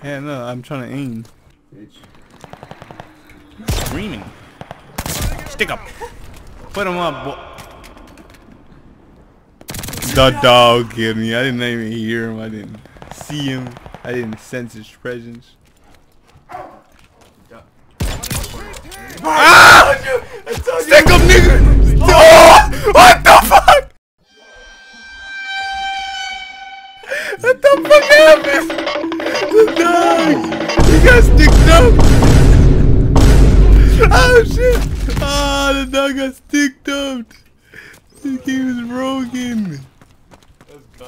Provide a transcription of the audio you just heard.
Yeah, no, I'm trying to aim. Bitch. Screaming. Stick up. Put him up, boy. The dog killed me. I didn't even hear him. I didn't see him. I didn't sense his presence. Ah! Stick him, nigga! Oh! What the fuck? What the fuck happened? The dog! He got sticked up! Oh shit! Ah, the dog got sticked up! This game is broken!